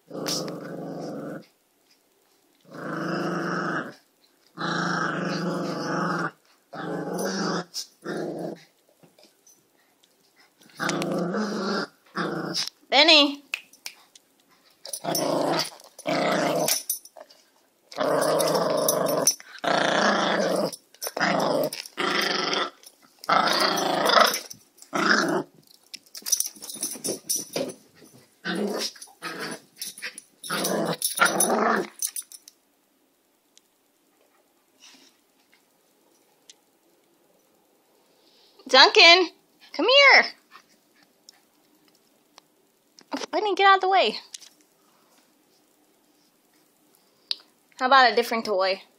Benny. Duncan, come here. Oh, Benny, get out of the way. How about a different toy?